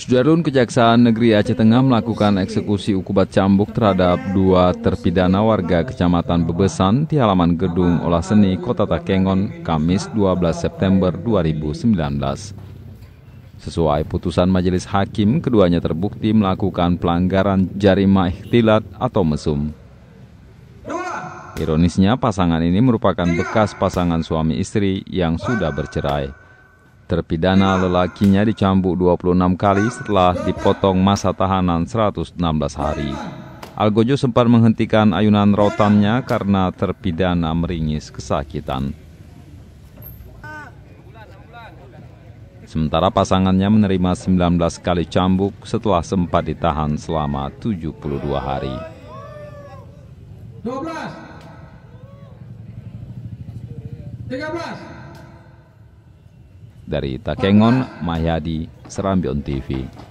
Sudarlun, Kejaksaan Negeri Aceh Tengah melakukan eksekusi hukuman cambuk terhadap 2 terpidana warga Kecamatan Bebesan di halaman Gedung Olah Seni Kota Takengon, Kamis 12 September 2019. Sesuai putusan majelis hakim, keduanya terbukti melakukan pelanggaran jarima ikhtilat atau mesum. Ironisnya, pasangan ini merupakan bekas pasangan suami istri yang sudah bercerai. Terpidana lelakinya dicambuk 26 kali setelah dipotong masa tahanan 116 hari. Algojo sempat menghentikan ayunan rotannya karena terpidana meringis kesakitan. Sementara pasangannya menerima 19 kali cambuk setelah sempat ditahan selama 72 hari. 12 13 Dari Takengon, Mahyadi, Serambion TV.